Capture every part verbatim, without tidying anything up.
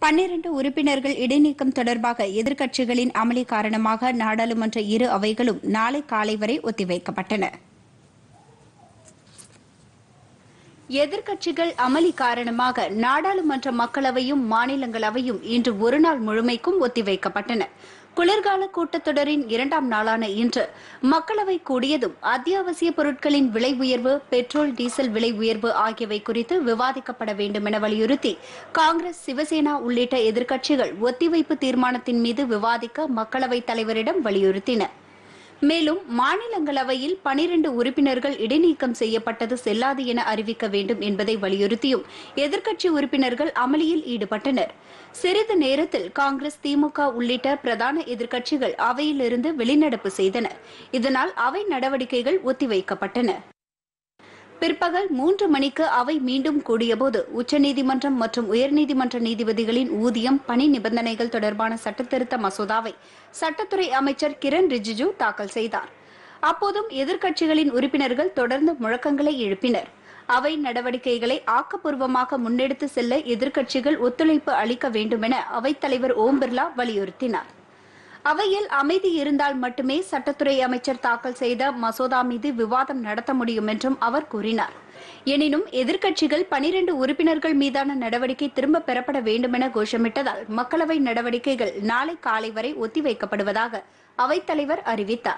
பன்னிரண்டு உறுப்பினர்கள் இடைநீக்கம் தொடர்பாக எதிர்க்கட்சிகளின் அமளி காரணமாக நாடாளுமன்ற இரு அவைகளும் நாளை காலை வரை ஒத்திவைக்கப்பட்டன. எதிர்க்கட்சிகள் அமளி காரணமாக நாடாளுமன்ற மக்களவையும் மாநிலங்களவையும் இன்று ஒருநாள் முழுமைக்கும் ஒத்திவைக்கப்பட்டன. குளிர்கால கூட்டத்தொடரின் இரண்டாம் நாளான இன்று மக்களவை கூடியதும் அத்தியாவசிய பொருட்களின் விலை உயர்வு, பெட்ரோல் டீசல் விலை உயர்வு ஆகியவை குறித்து விவாதிக்கப்பட வேண்டும் என வலியுறுத்தி காங்கிரஸ், சிவசேனா உள்ளிட்ட எதிர்க்கட்சிகள் ஒத்திவைப்பு தீர்மானத்தின் மீது விவாதிக்க மக்களவைத் தலைவரிடம் வலியுறுத்தின. மேலும் மாநிலங்களவையில் பனிரண்டு உறுப்பினர்கள் இடைநீக்கம் செய்யப்பட்டது செல்லாது என அறிவிக்க வேண்டும் என்பதை வலியுறுத்தியும் எதிர்க்கட்சி உறுப்பினர்கள் அமளியில் ஈடுபட்டனர். சிறிது நேரத்தில் காங்கிரஸ், திமுக உள்ளிட்ட பிரதான எதிர்க்கட்சிகள் அவையிலிருந்து வெளிநடப்பு செய்தன. இதனால் அவை நடவடிக்கைகள் ஒத்திவைக்கப்பட்டன. பிற்பகல் மூன்று மணிக்கு அவை மீண்டும் கூடியபோது உச்சநீதிமன்றம் மற்றும் உயர்நீதிமன்ற நீதிபதிகளின் ஊதியம், பணி நிபந்தனைகள் தொடர்பான சட்டத்திருத்த மசோதாவை சட்டத்துறை அமைச்சர் கிரண் ரிஜிஜு தாக்கல் செய்தார். அப்போதும் எதிர்க்கட்சிகளின் உறுப்பினர்கள் தொடர்ந்து முழக்கங்களை எழுப்பினர். அவை நடவடிக்கைகளை ஆக்கப்பூர்வமாக முன்னெடுத்து செல்ல எதிர்க்கட்சிகள் ஒத்துழைப்பு அளிக்க வேண்டும் என அவைத்தலைவர் ஓம் பிர்லா வலியுறுத்தினார். அவையில் அமைதி இருந்தால் மட்டுமே சட்டத்துறை அமைச்சர் தாக்கல் செய்த மசோதா மீது விவாதம் நடத்த முடியும் என்றும் அவர் கூறினார். எனினும் எதிர்க்கட்சிகள் பனிரண்டு உறுப்பினர்கள் மீதான நடவடிக்கை திரும்பப் பெறப்பட வேண்டும் என கோஷமிட்டதால் மக்களவை நடவடிக்கைகள் நாளை காலை வரை ஒத்திவைக்கப்படுவதாக அவைத்தலைவர் அறிவித்தார்.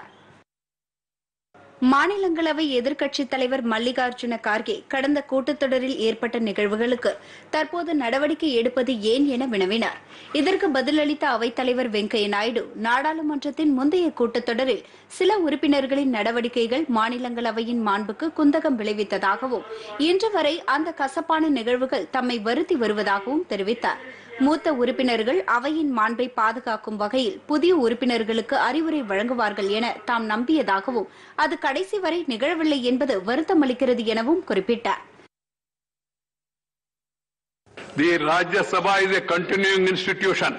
மாநிலங்களவை எதிர்க்கட்சித் தலைவர் மல்லிகார்ஜுன கார்கே கடந்த கூட்டத்தொடரில் ஏற்பட்ட நிகழ்வுகளுக்கு தற்போது நடவடிக்கை எடுப்பது ஏன் என வினவினார். இதற்கு பதிலளித்த அவைத்தலைவர் வெங்கையா நாயுடு, நாடாளுமன்றத்தின் முந்தைய கூட்டத்தொடரில் சில உறுப்பினர்களின் நடவடிக்கைகள் மாநிலங்களவையின் மாண்புக்கு குந்தகம் விளைவித்ததாகவும் இன்று வரை அந்த கசப்பான நிகழ்வுகள் தம்மை வருத்தி வருவதாகவும் தெரிவித்தார். மூத்த உறுப்பினர்கள் அவையின் மாண்பை பாதுகாக்கும் வகையில் புதிய உறுப்பினர்களுக்கு அறிவுரை வழங்குவார்கள் என தாம் நம்பியதாகவும் அது கடைசி வரை நிகழவில்லை என்பது வருத்தமளிக்கிறது எனவும் குறிப்பிட்டார். The Rajya Sabha is a continuing institution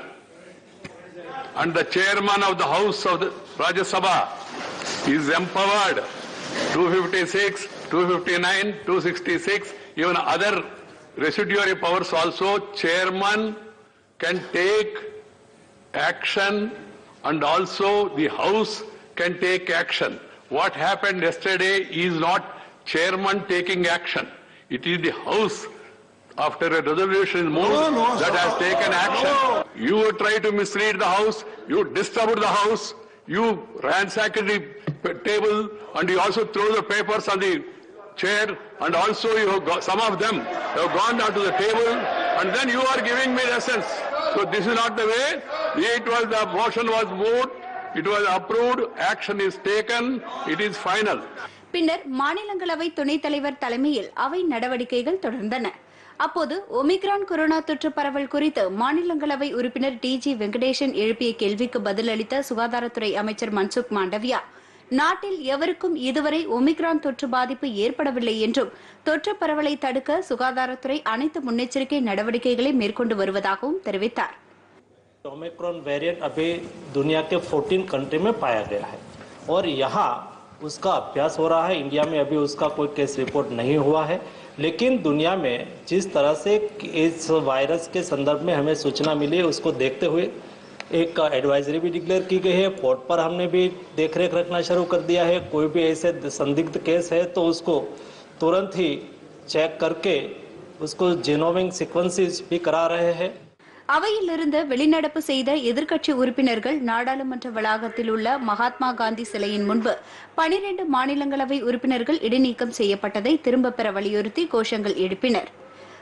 and the chairman of the House of the Rajya Sabha is empowered two fifty-six, two fifty-nine, two sixty-six, even other residuary powers also. Chairman can take action and also the House can take action. What happened yesterday is not chairman taking action. It is the House, after a resolution is moved, no, no, that has taken action. No. You try to mislead the House, you disturbed the House, you ransacked the table and you also throw the papers on the chair and also you have got, some of them have gone down to the table and then you are giving me lessons. So this is not the way. It was the motion was moved, it was approved, action is taken, it is final. பின்னர் மாநிலங்களவை துணைத் தலைவர் தலைமையில் அவை நடவடிக்கைகள் தொடர்ந்தன. அப்போது omicron corona தொற்று பரவல் குறித்து மாநிலங்களவை உறுப்பினர் டி ஜி வெங்கடேசன் எழுப்பிய கேள்விக்கு பதிலளித்த சுகாதாரத்துறை அமைச்சர் மன்சுக் மாண்டவியா, நாட்டில் எவருக்கும் இதுவரை ஒமிக்ரான் தொற்று பாதிப்பு ஏற்படவில்லை என்றும் தொற்று பரவலை தடுக்க சுகாதாரத்துறை அனைத்து முன்னெச்சரிக்கை நடவடிக்கைகளை மேற்கொண்டு வருவதாகவும் தெரிவித்தார். ओमिक्रॉन वेरिएंट अभी दुनिया के चौदह कंट्री में पाया गया है और यहाँ उसका अभ्यास हो रहा है. इंडिया में अभी उसका कोई केस रिपोर्ट नहीं हुआ है, लेकिन दुनिया में जिस तरह से इस वायरस के संदर्भ में हमें सूचना मिली उसको देखते हुए एक एडवाइजरी भी डिक्लेयर की गई है. पोर्ट पर हमने भी देखरेख रखना शुरू कर दिया है. कोई भी ऐसे संदिग्ध केस है तो उसको तुरंत ही चेक करके उसको जीनोमिक सीक्वेंसेस भी करा रहे हैं. அவையிலிருந்து வெளிநடப்பு செய்த எதிர்க்கட்சி உறுப்பினர்கள் நாடாளுமன்ற வளாகத்தில் உள்ள மகாத்மா காந்தி சிலையின் முன்பு பனிரண்டு மாநிலங்களவை உறுப்பினர்கள் இடைநீக்கம் செய்யப்பட்டதை திரும்பப் பெற வலியுறுத்தி கோஷங்கள் எழுப்பினர்.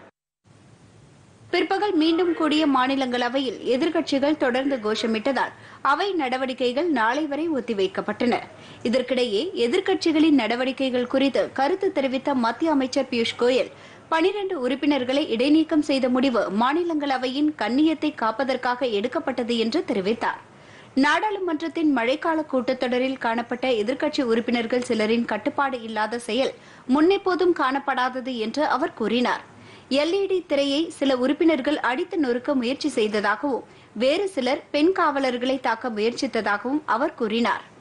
பிற்பகல் மீண்டும் கூடிய மாநிலங்களவையில் எதிர்க்கட்சிகள் தொடர்ந்து கோஷமிட்டதால் அவை நடவடிக்கைகள் நாளை வரை ஒத்திவைக்கப்பட்டன. இதற்கிடையே எதிர்க்கட்சிகளின் நடவடிக்கைகள் குறித்து கருத்து தெரிவித்த மத்திய அமைச்சர் பியூஷ் கோயல், பனிரண்டு உறுப்பினர்களை இடைநீக்கம் செய்த முடிவு மாநிலங்களவையின் கண்ணியத்தை காப்பதற்காக எடுக்கப்பட்டது என்று தெரிவித்தார். நாடாளுமன்றத்தின் மழைக்கால கூட்டத்தொடரில் காணப்பட்ட எதிர்க்கட்சி உறுப்பினர்கள் சிலரின் கட்டுப்பாடு இல்லாத செயல் முன்னெப்போதும் காணப்படாதது என்று அவர் கூறினார். எல்இடி திரையை சில உறுப்பினர்கள் அடித்து நொறுக்க முயற்சி செய்ததாகவும் வேறு சிலர் பெண் காவலர்களை தாக்க முயற்சித்ததாகவும் அவர் கூறினார்.